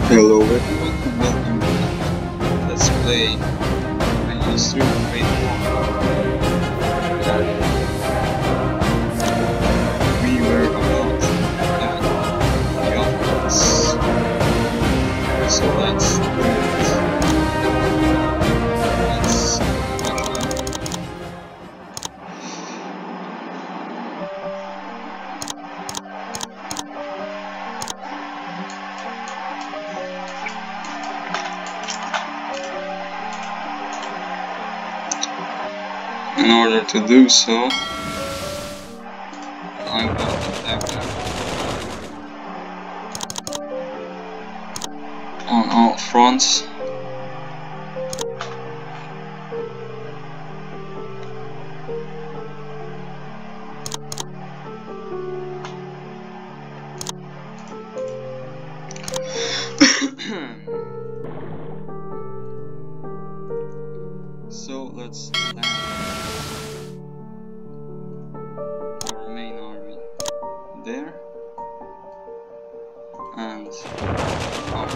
Hello everyone and welcome to Let's Play My History of Fate 1. We were about the office, so let's do it. Let's In order to do so, I will attack them on all fronts. So let's land our main army there, and our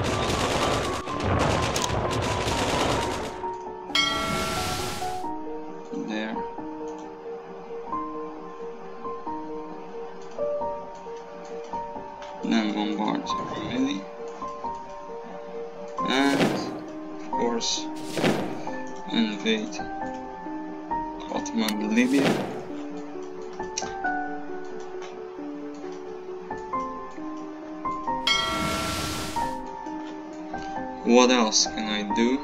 there. Then bombard Romilly, and of course invade Ottoman Libya. What else can I do?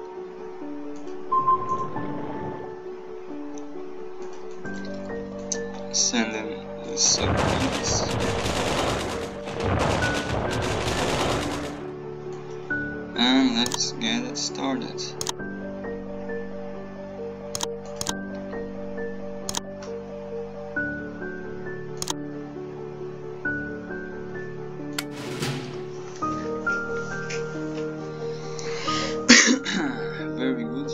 Send in the submarines. And let's get it started. Very good.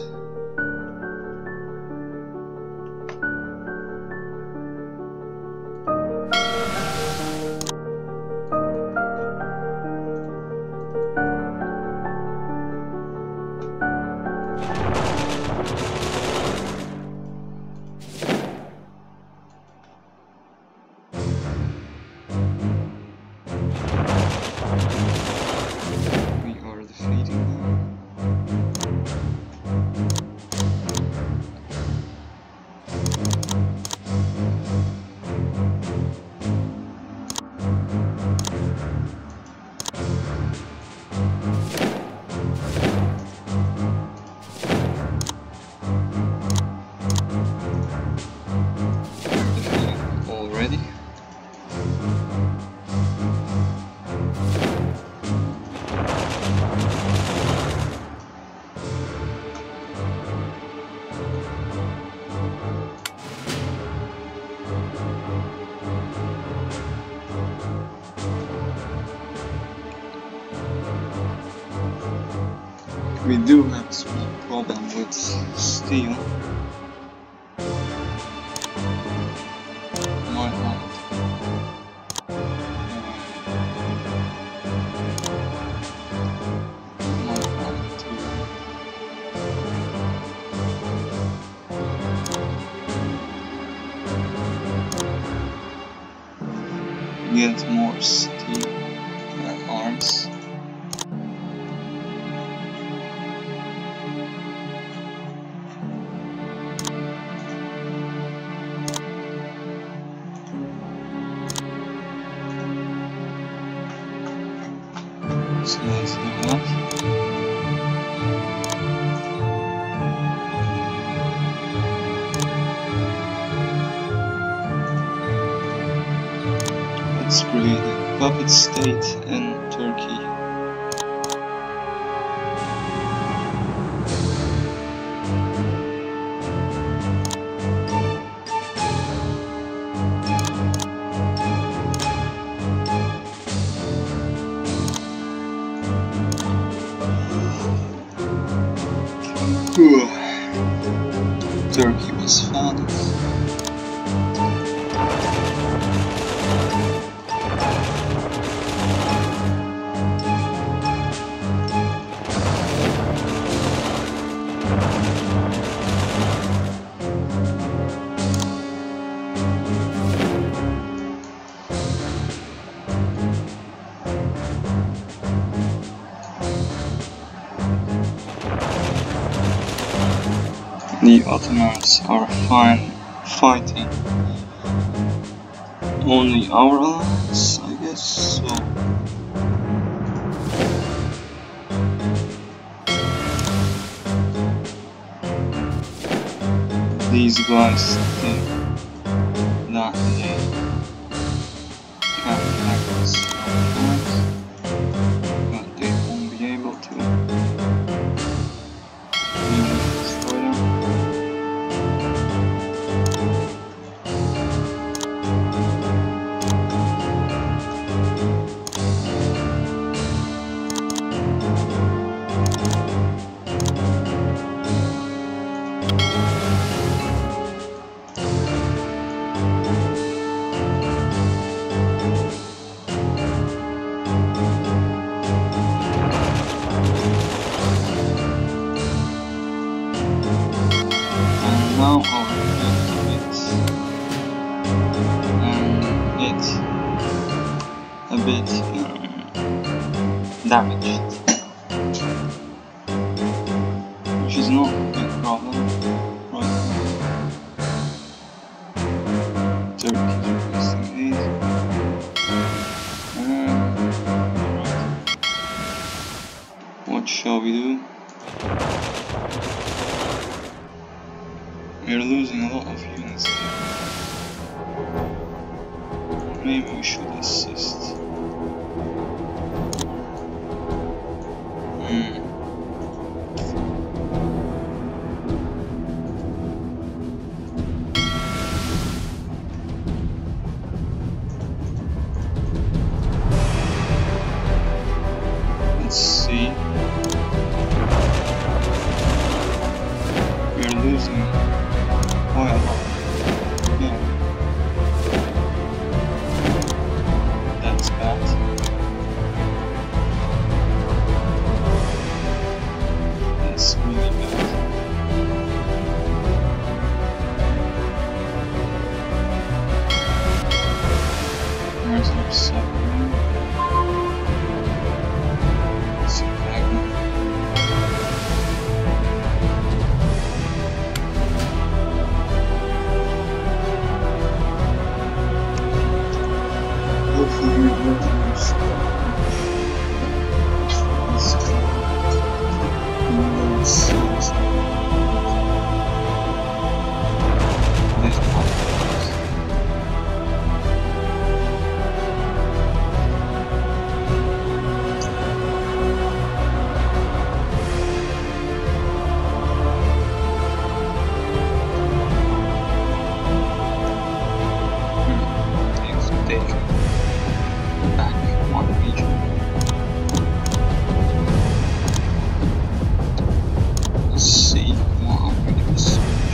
We are defeating them. Already. We do have a small problem with steel. Might want to get more steel arms. So let's do that. Let's create a puppet state in Turkey. Turkey was founded. The Ottomans are fighting only our allies, I guess so. These guys think that they can attack us, but they won't be able to. We will destroy them. Now our it's a bit damaged, which is not a big problem right now. Turkey is requesting these. Right. What shall we do? We're losing a lot of units here. Maybe we should assist. Let's see. We're losing quite a lot. Yeah. That's bad. That's really bad. Where's our submarine? It's a magnet. Hopefully we will lose. Back one region. Let's see what I'm going to research.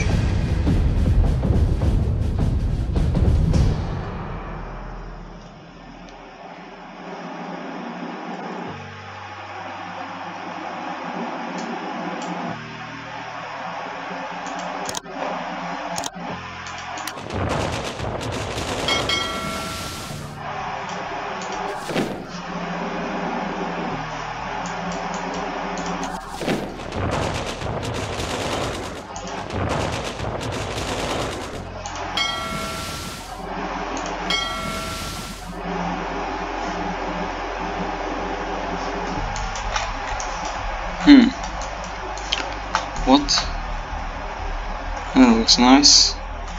What? That looks nice.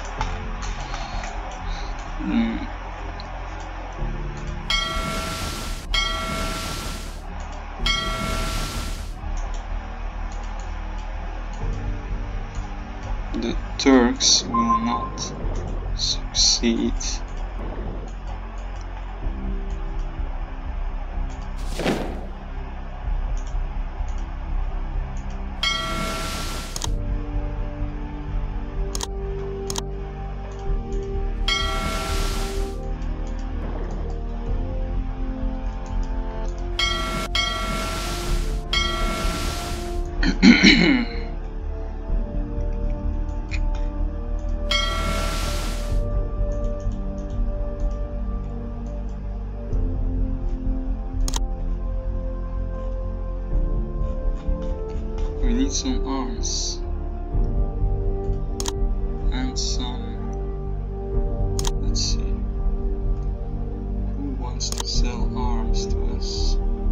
The Turks will not succeed. We need some arms. need some. Let's see. Who wants to sell arms to us?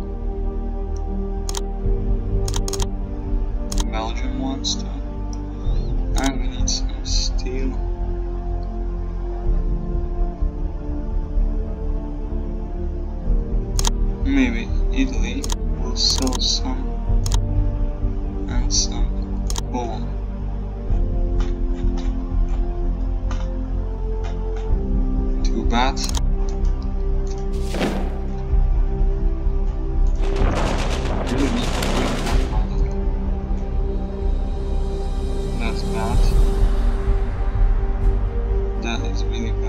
Belgium wants to. And we need some steel. Maybe Italy will sell some. And some coal. Too bad. Really need to bring that model. That's bad. That is really bad.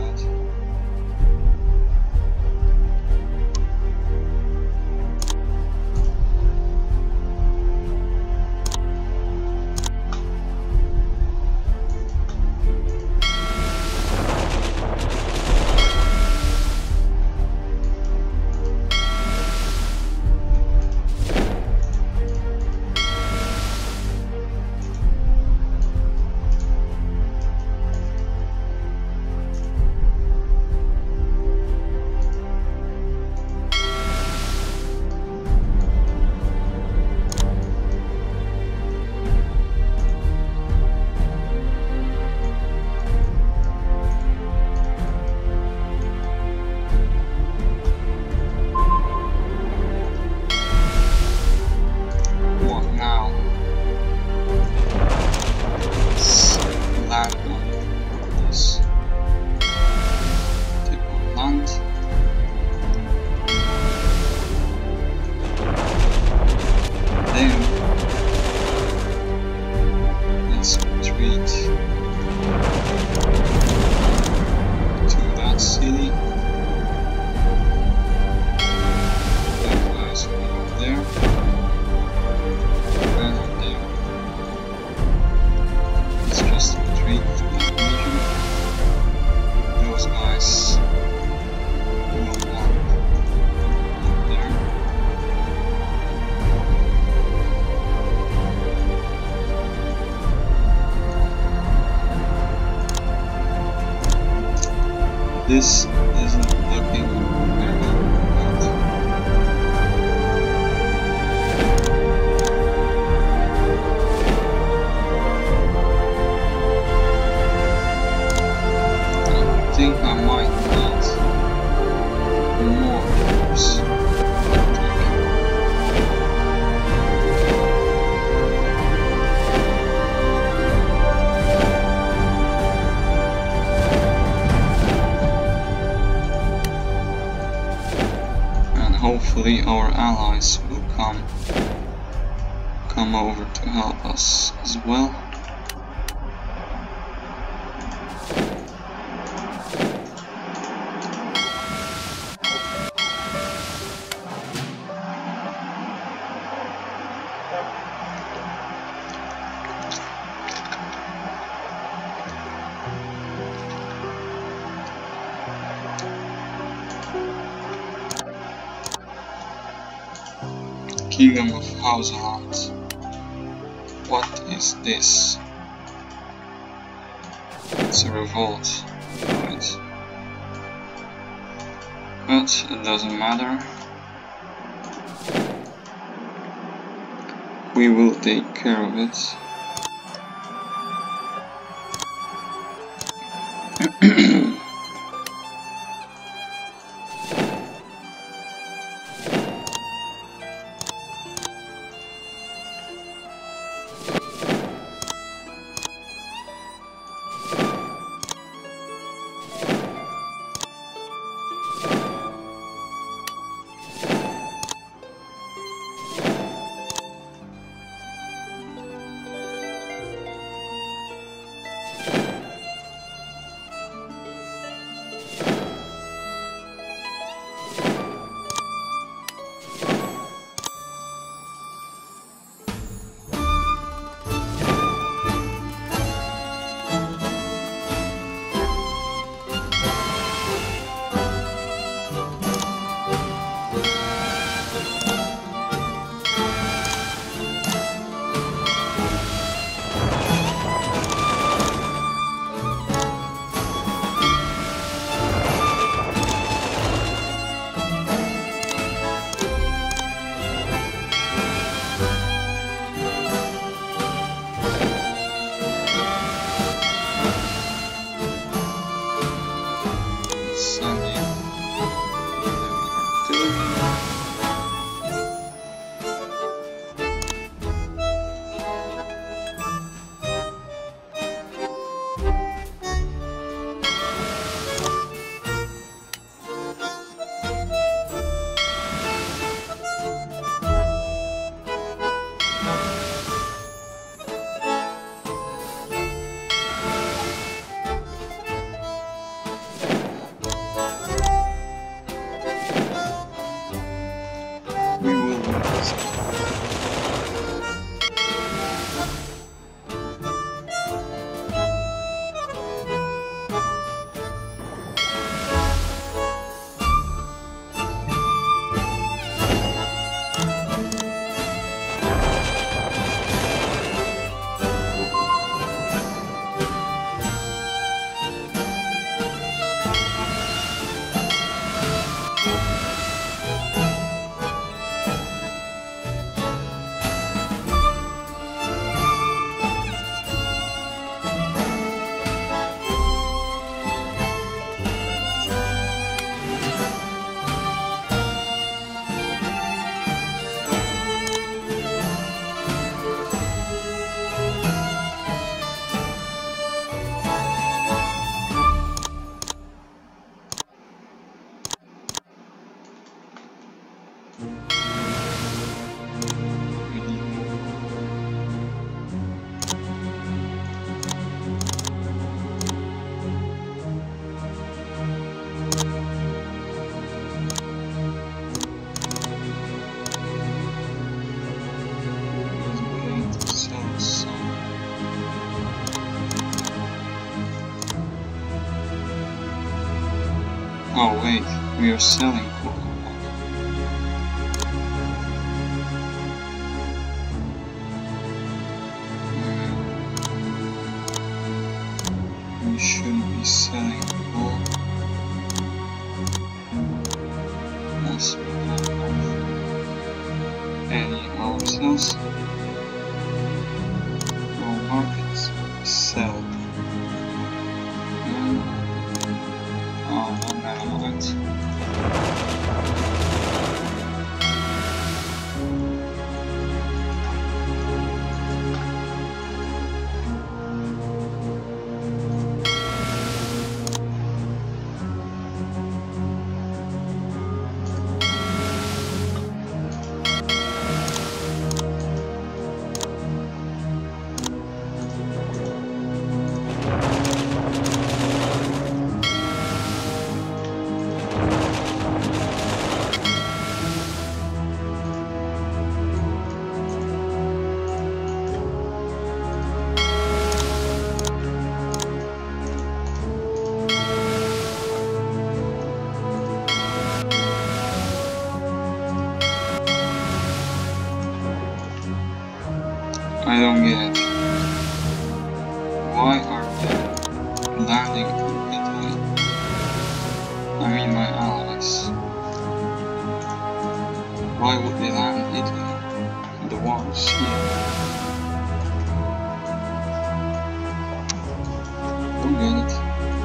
This isn't looking very good. I think I might need more troops. Hopefully our allies will come over to help us as well. Kingdom of Hausaland. What is this? It's a revolt, right? But it doesn't matter. We will take care of it. Oh wait, we are selling for we shouldn't be selling for as we don't have any ourselves. Our markets sell. Oh, never mind. I don't get it. Why are they landing in Italy? I mean my allies. Why would they land in Italy? The wars here. Don't get it.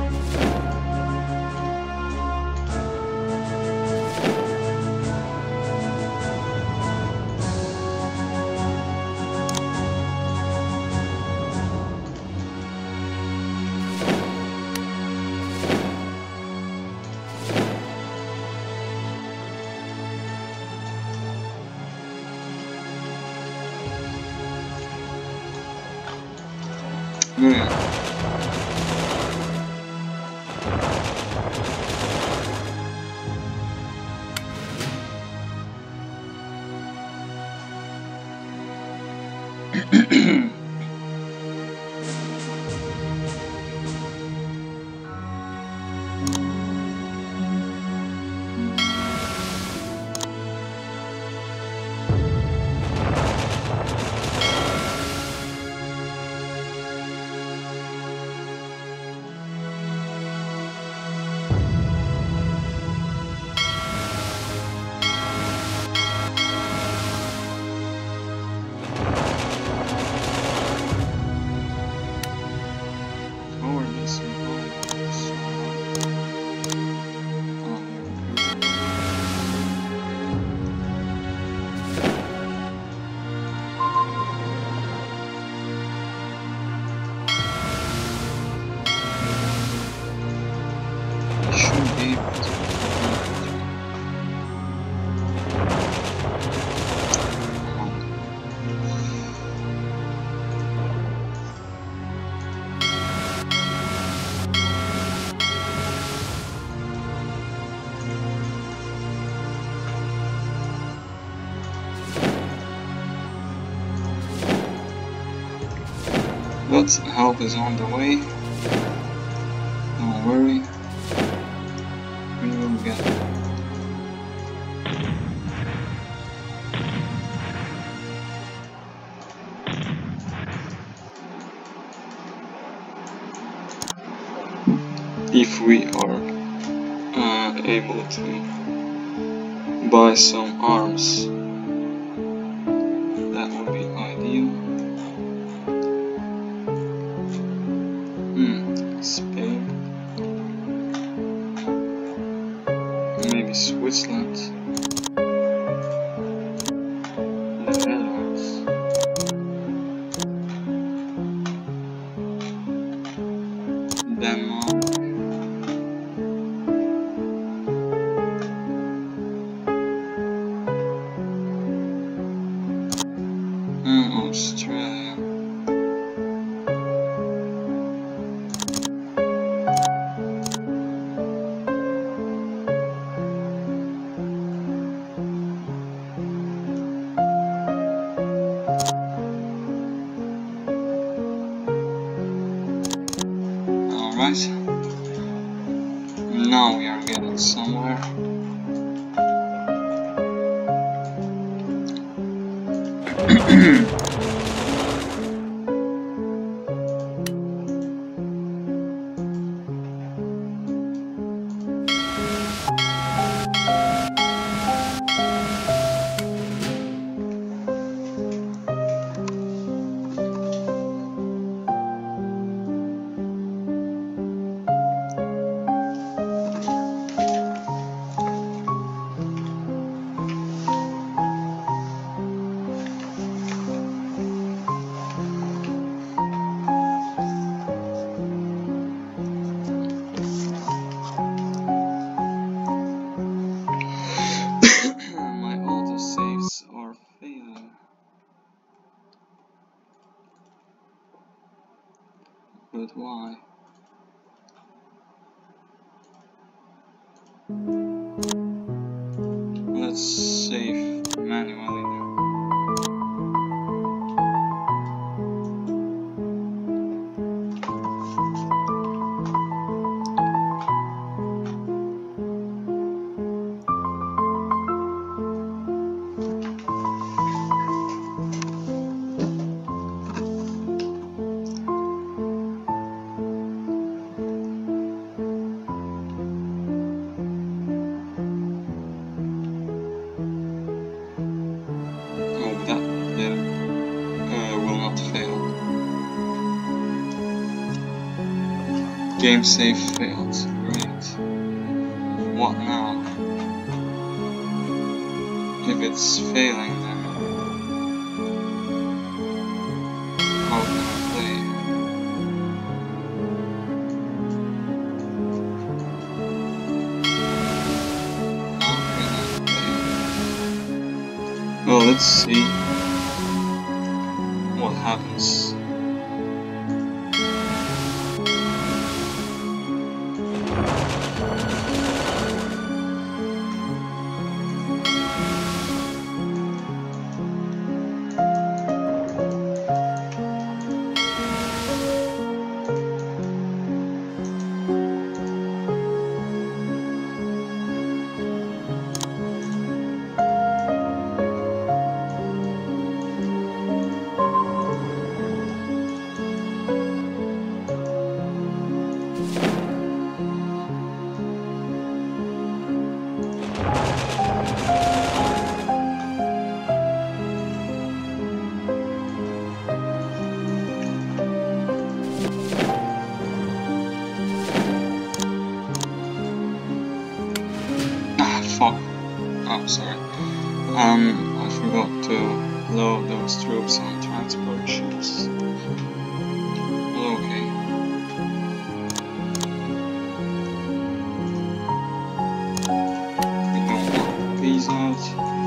Yeah. But help is on the way. Don't worry. We will get it. If we are able to buy some arms, that would be ideal. Spain, maybe Switzerland, the Netherlands. Denmark. Australia. Alright. Now we are getting somewhere. My autosaves are failing. But why? Let's save manually now. Game save failed. Great. What now? If it's failing, then how can I play? How can I play? Well, let's see what happens. Oh, sorry. I forgot to load those troops on transport ships. Okay. We don't want these out.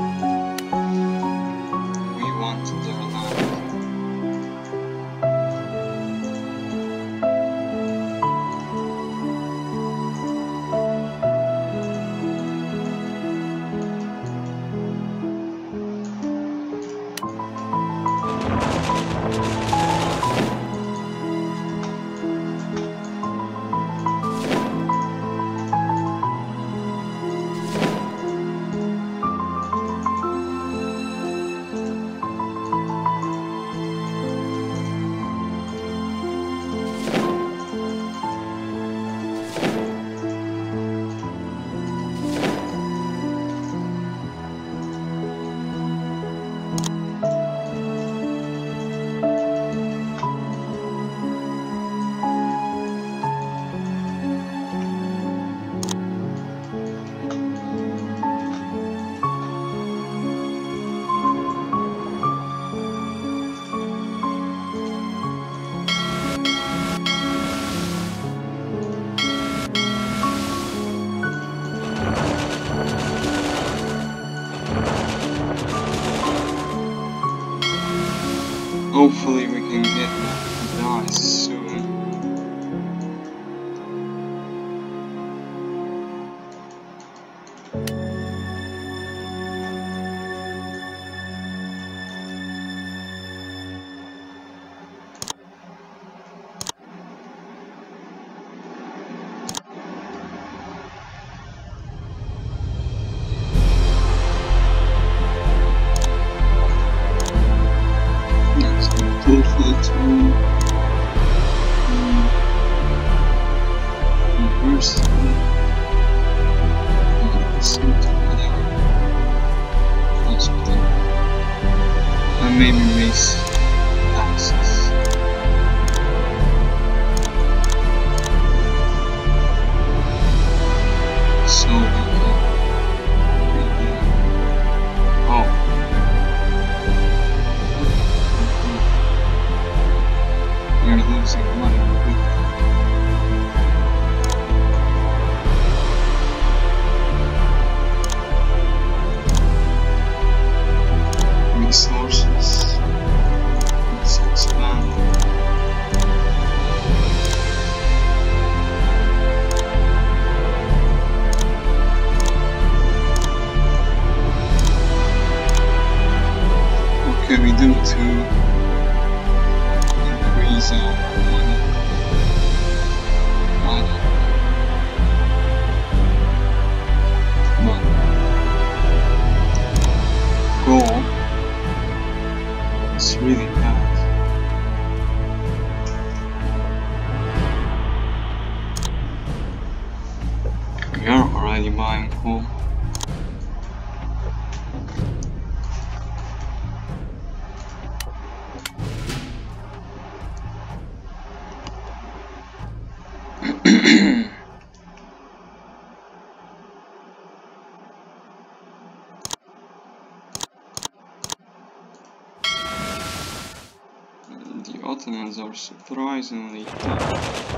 We want their land. Hopefully we can get nice soon. Hopefully to university hospital and maybe raise taxes. So we can you're losing money quickly. Resources. Let's expand. What can we do to increase our money? I don't know. But gold is really bad. We are already buying coal. The Ottomans are surprisingly tough.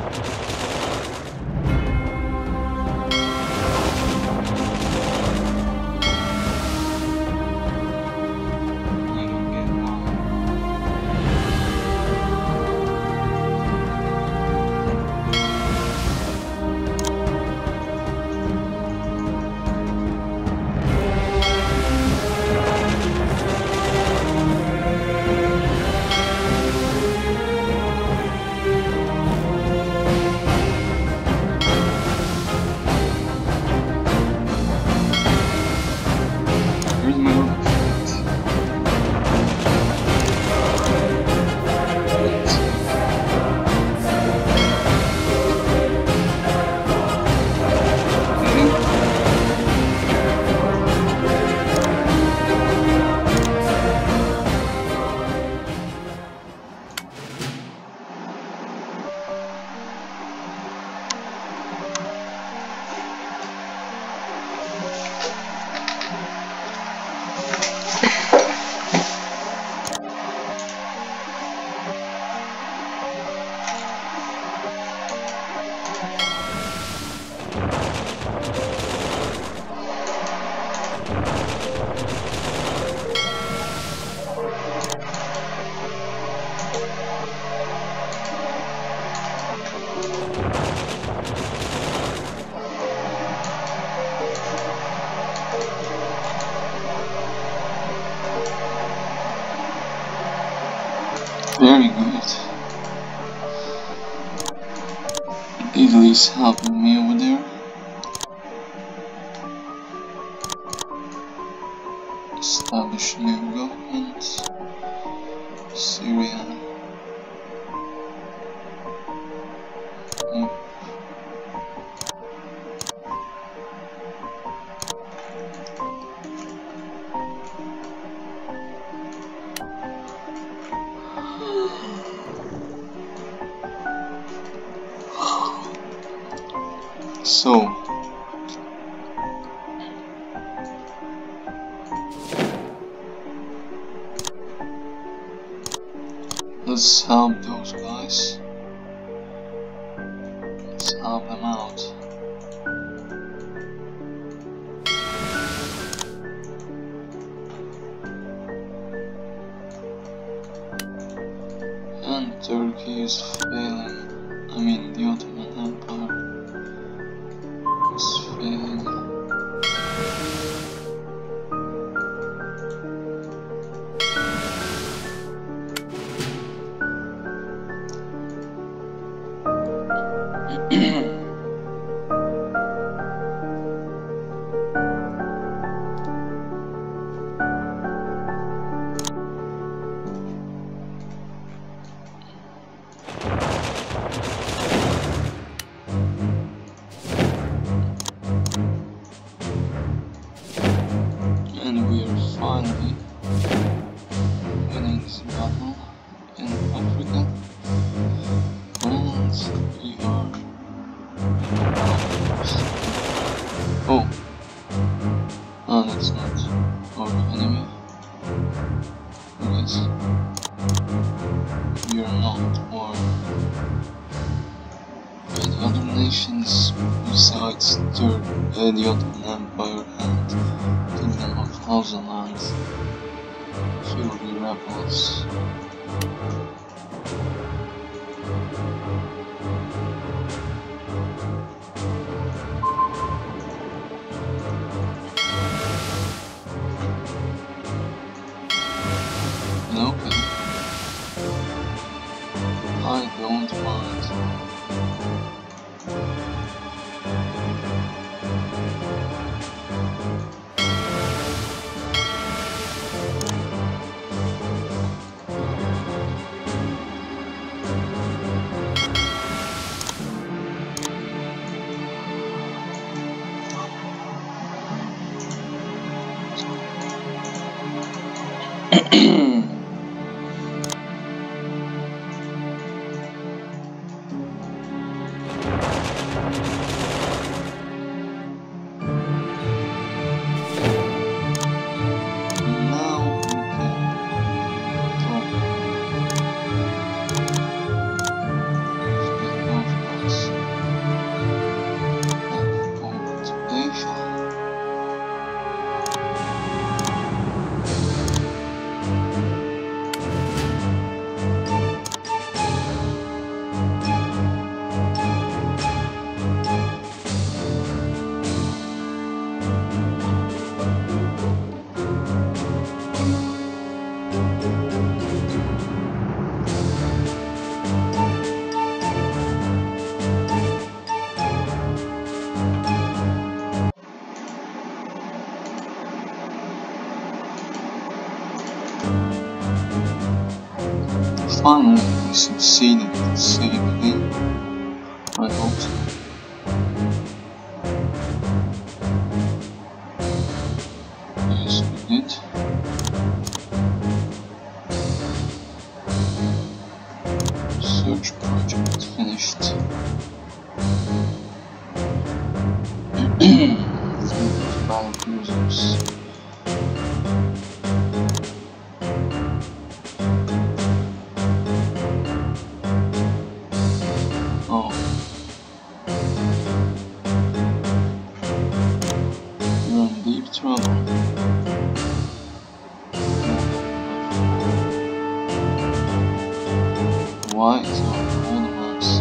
Very good. Italy's helping me over there. Establish new government. Syria. So let's help those guys. Let's help them out. Turkey is failing. I mean, the Ottoman Empire is failing. And we are finally winning this battle in Africa, and we are oh, no, that's not our enemy. Because we are not war. And other nations besides the Ottoman Empire and Kingdom of Hausaland, purely rebels. Okay, I don't mind. Finally, we succeeded in saving. I hope so. Yes, we did. Search project finished. 3 battle cruisers. Oh. You're in deep trouble. Why is our ornaments?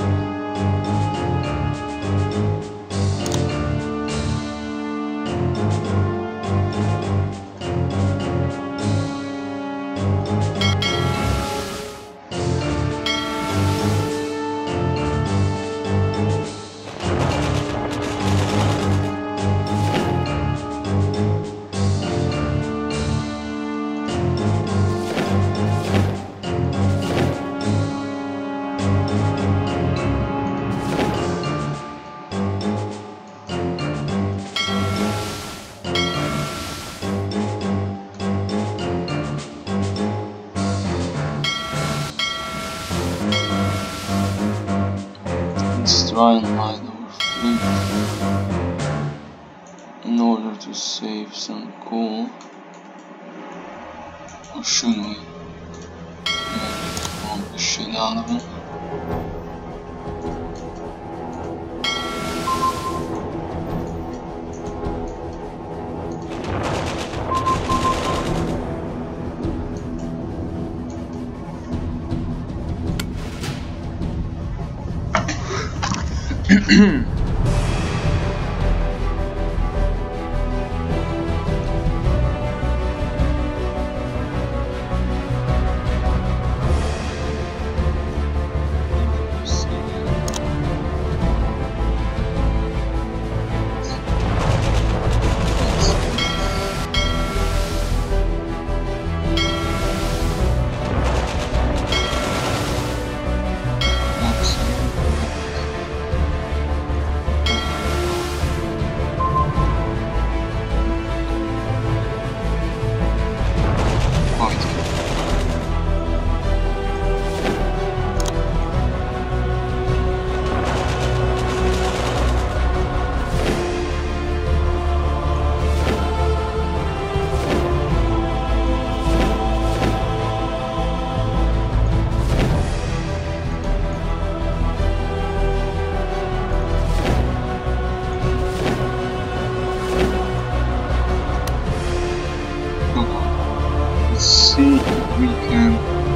Let's try and hide our fleet in order to save some coal. Or should we? Bomb the shit out of it. See if we can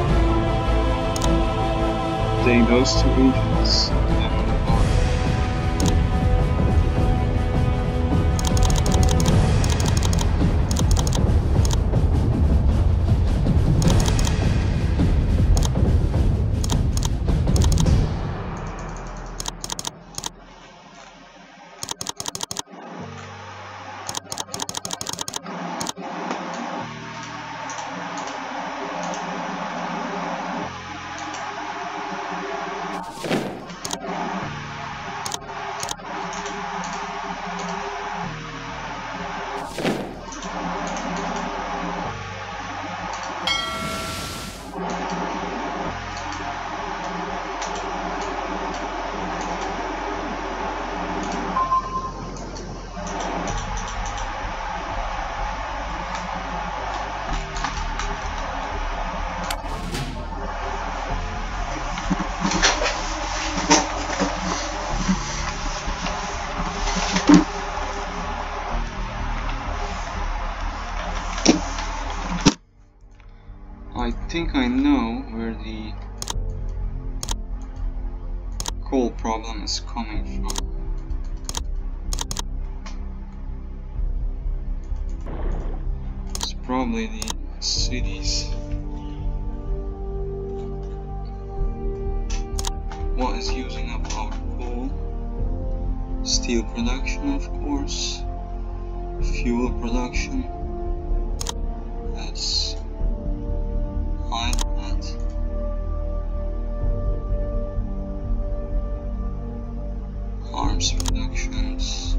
take those two regions and move on. I think I know where the coal problem is coming from. It's probably the cities. What is using up our coal? Steel production, of course. Fuel production. That's hide that. Arms productions.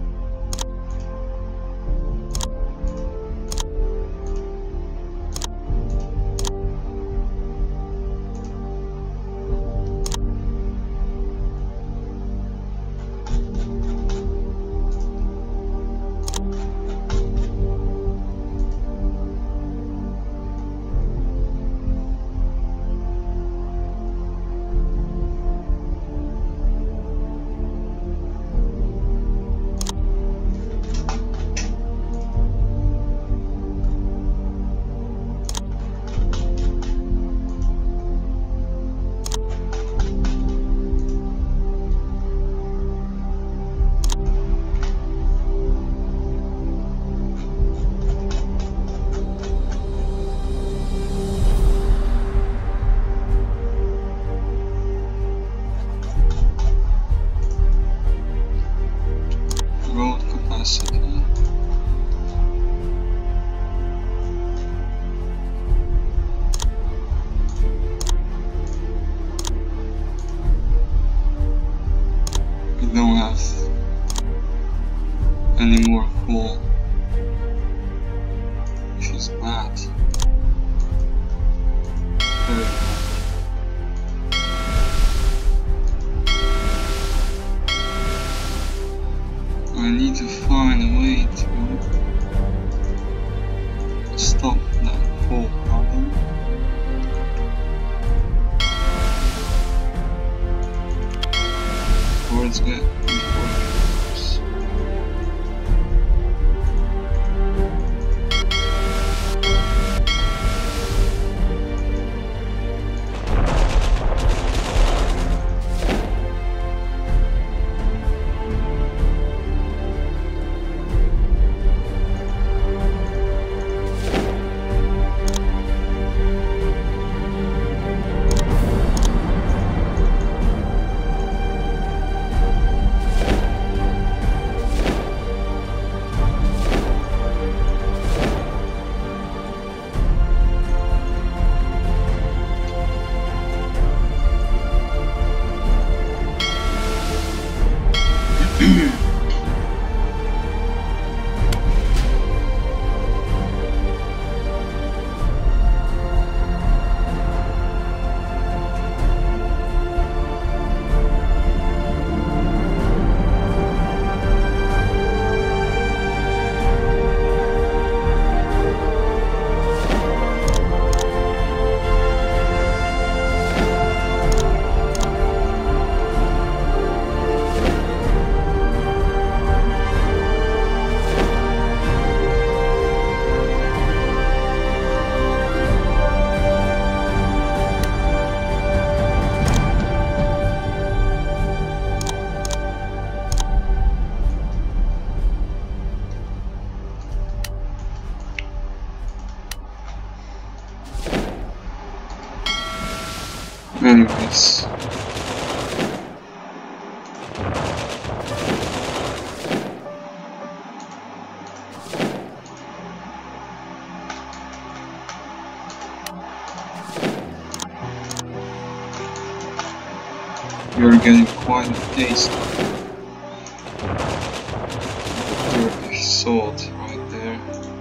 Road capacity. We don't have any more coal, which is bad. Very bad. I need to find a way to stop that coal problem. Before it's worse. Anyways. You're getting quite a taste of the Turkish salt right there.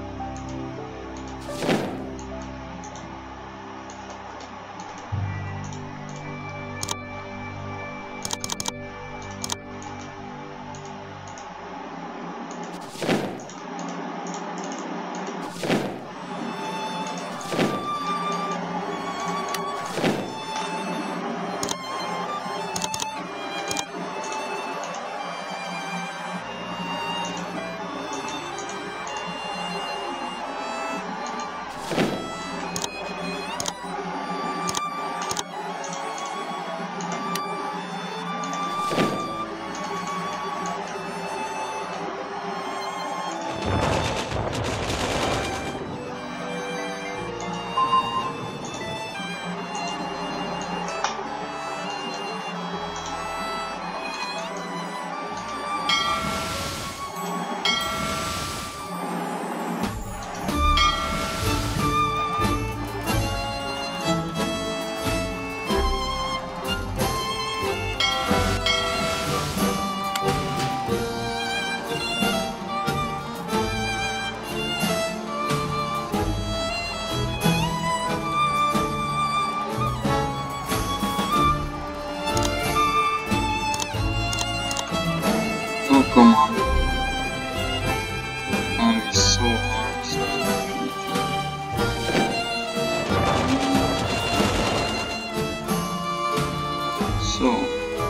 Oh, come on. That is so hard to defeat. So.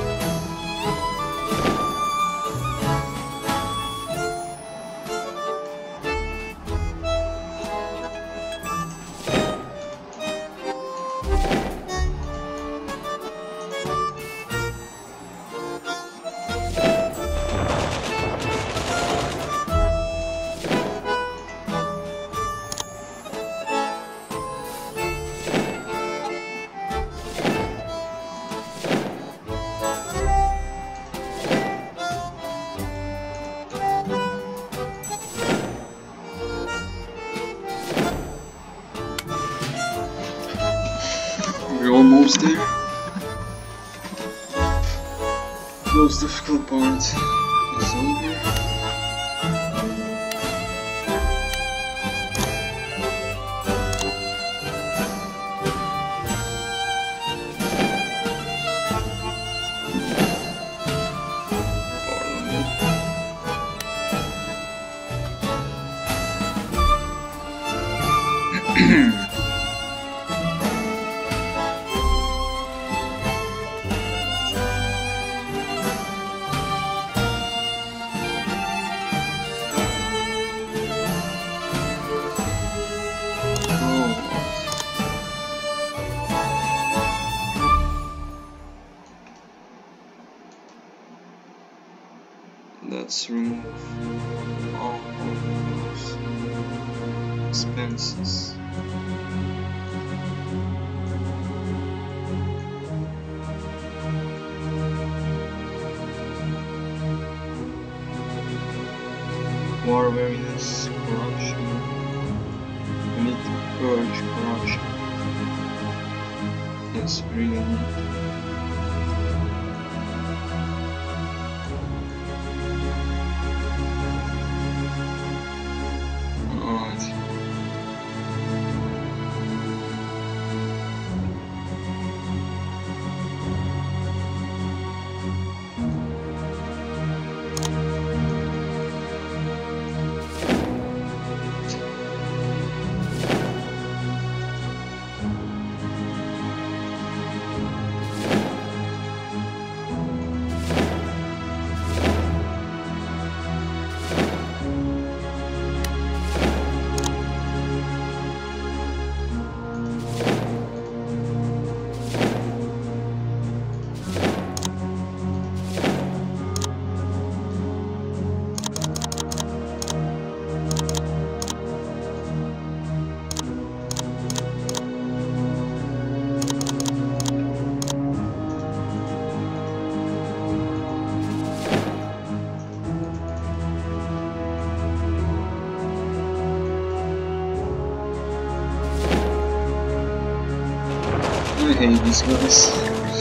We're almost there. The most difficult part is over. Let's remove all of those expenses. War weariness, corruption. We need to purge corruption. Yes, we really need to. I hate these guys.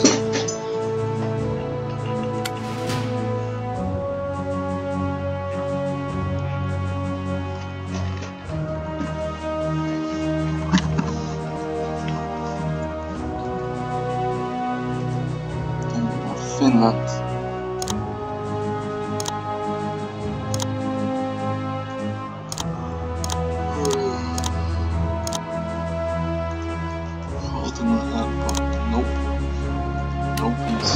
Finland. Ultimate airport. Nope. No peace.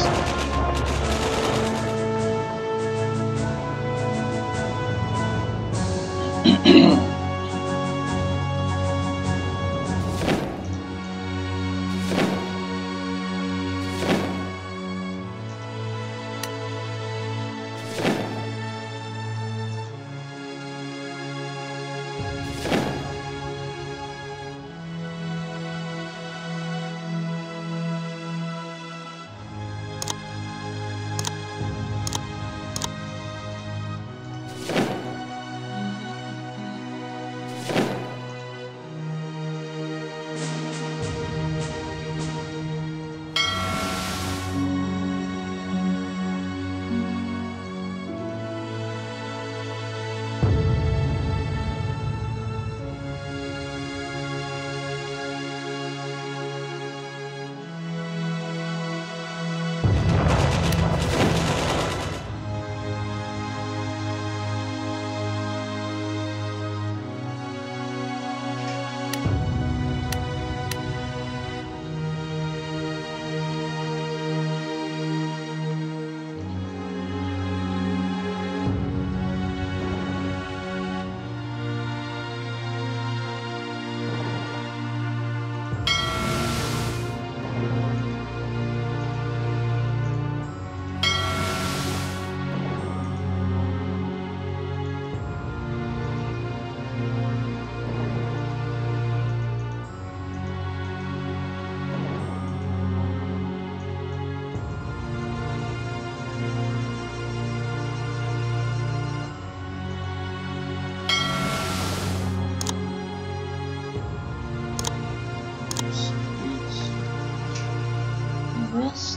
Rest.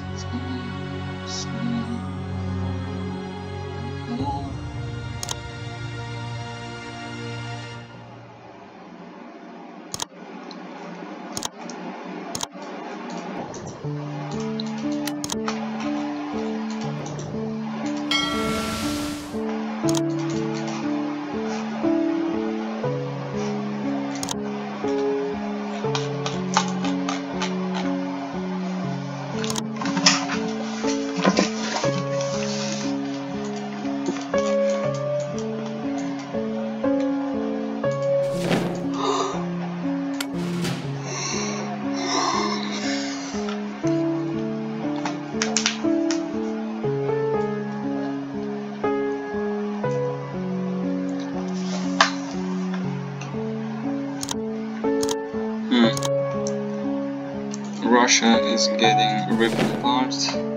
Russia is getting ripped apart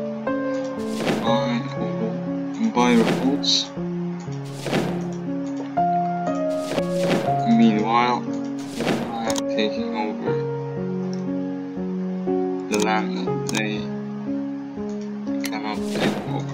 by revolts. Meanwhile, I am taking over the land that they cannot take over.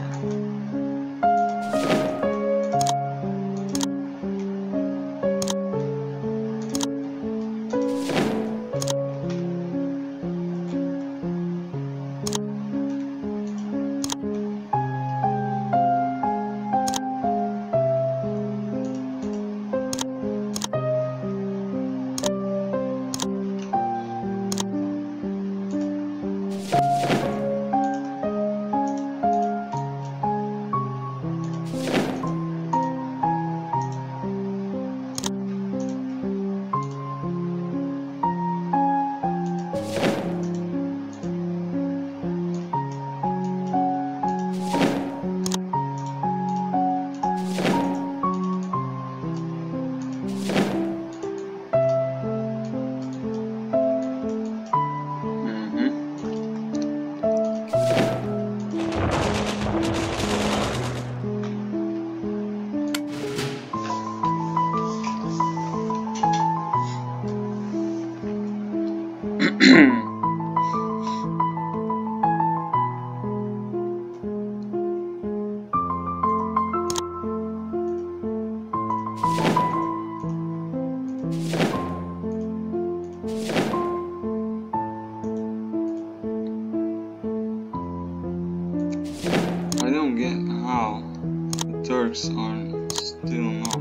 I don't get how the Turks are still not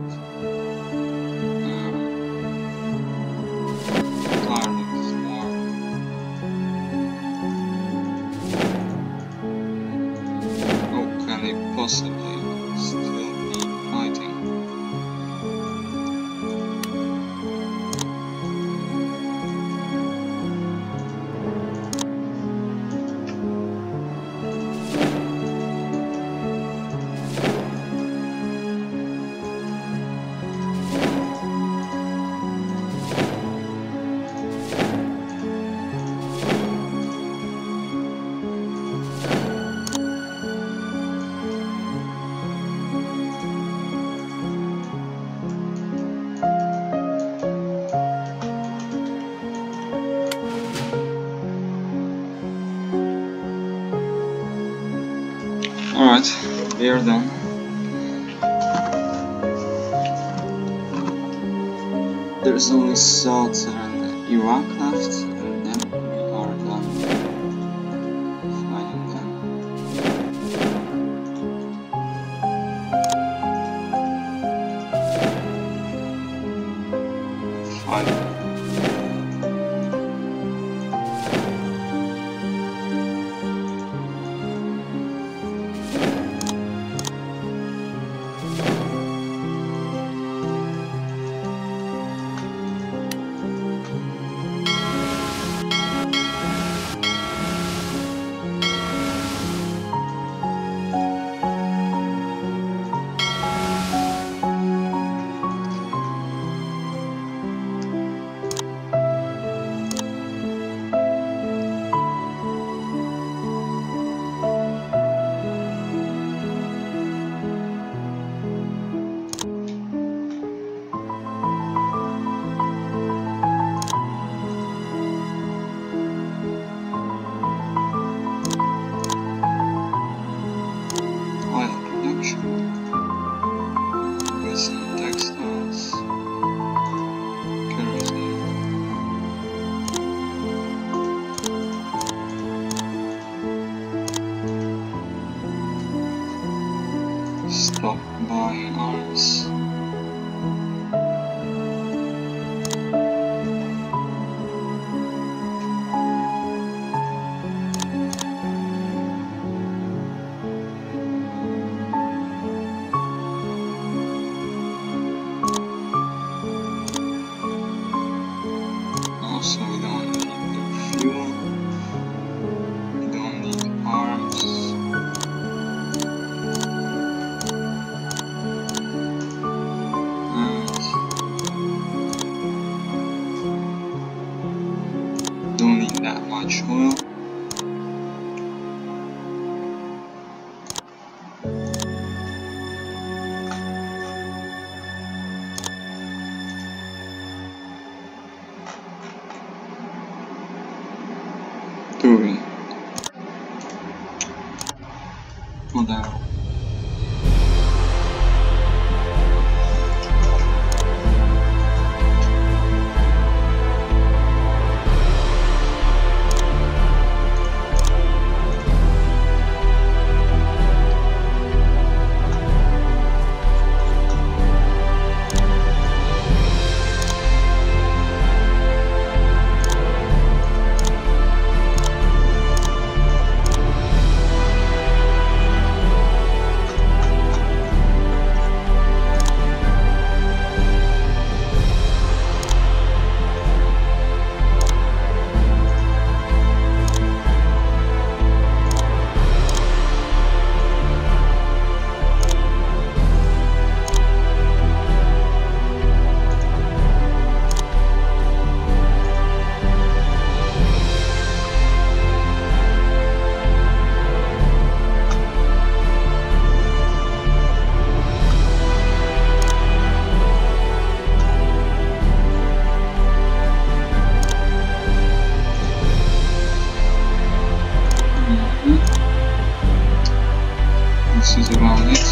tired of this war. How can they possibly still be fighting? Alright, we are done. There's only southern Iraq left, and then we are done fighting them. Fight. Stop buying arms. Also, we don't need their fuel. We don't need arms. Don't need that much oil. Do we? Whatever. This is about it.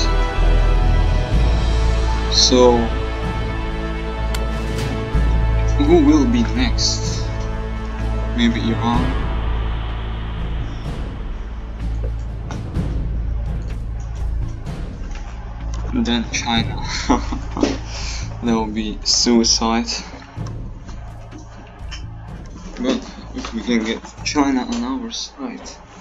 So, who will be next? maybe Iran. And then China. That would be suicide. But if we can get China on our side.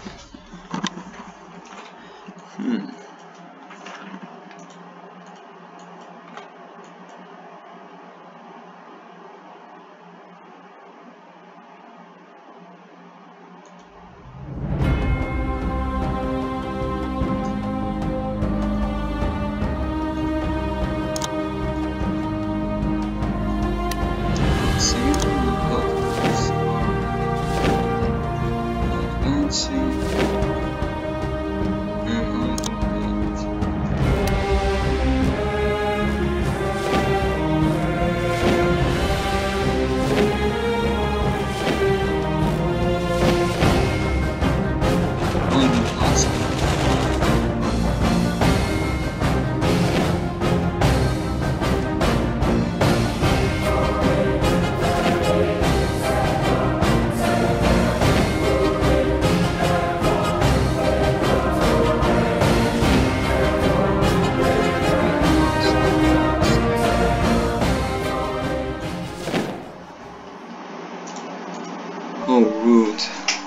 Oh, rude.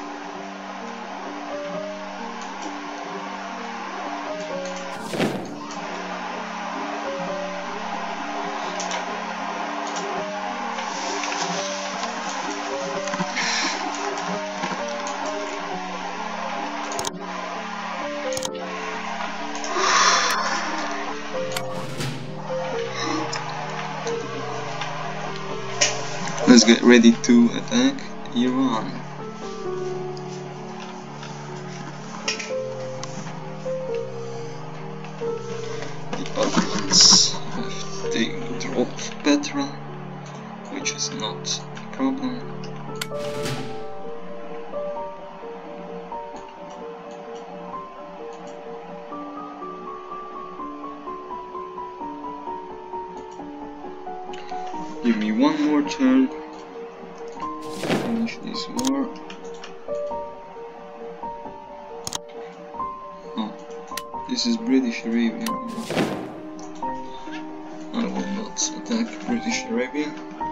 Let's get ready to attack Iran. The Ottomans have taken control of Petra, which is not a problem. Give me one more turn. Finish this war. Oh, this is British Arabia. I will not attack British Arabia.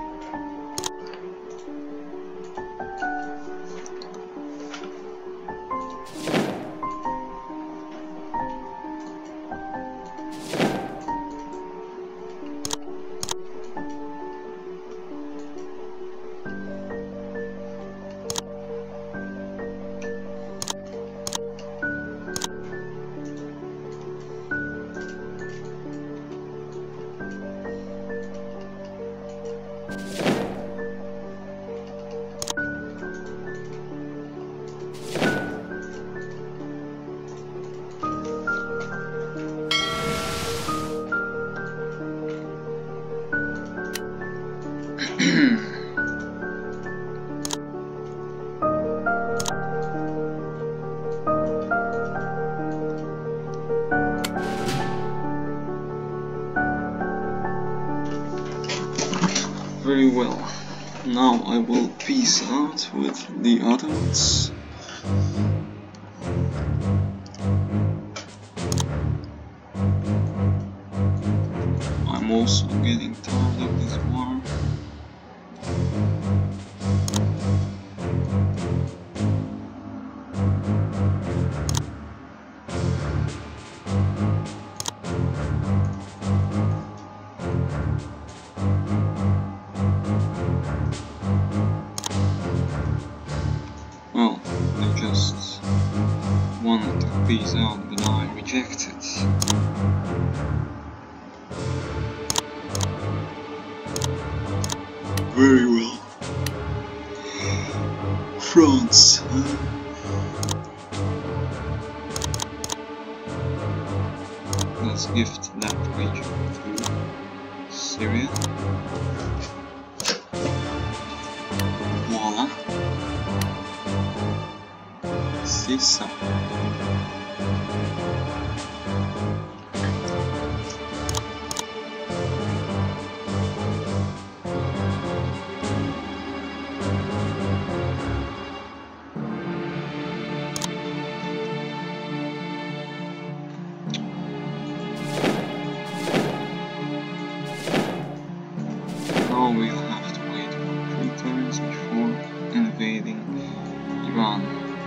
Very well. Now I will peace out with the Ottomans. I'm also getting tired of this war. Well, they just wanted to peace out, but I rejected. Very well. France, huh? Let's gift that region to Syria. Voila. C'est ça. run.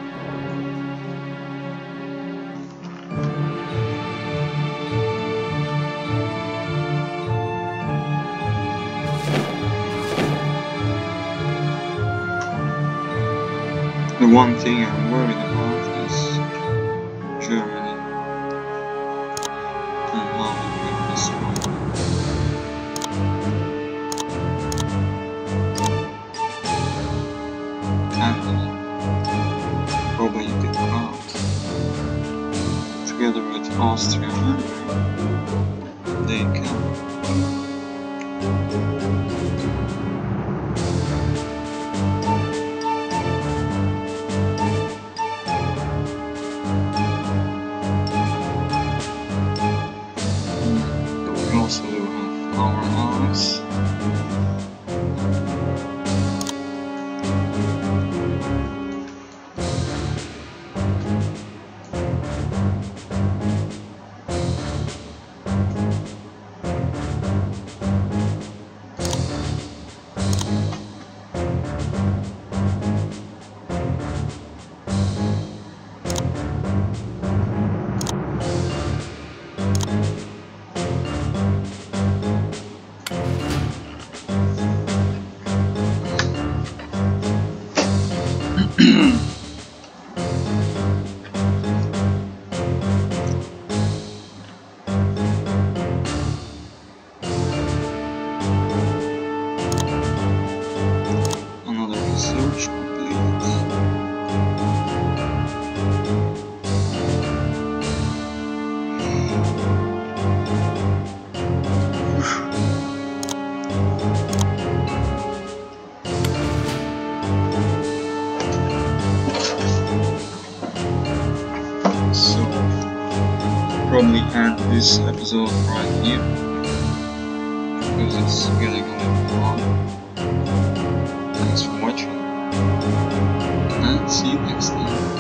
The one thing I'm worried about is Germany and how they will respond. Hungary, probably the crowd, together with Austria and Hungary, they can. We also do have our allies. Another research complete. So, probably end this episode right here because it's getting a little long. Thanks for watching and see you next time.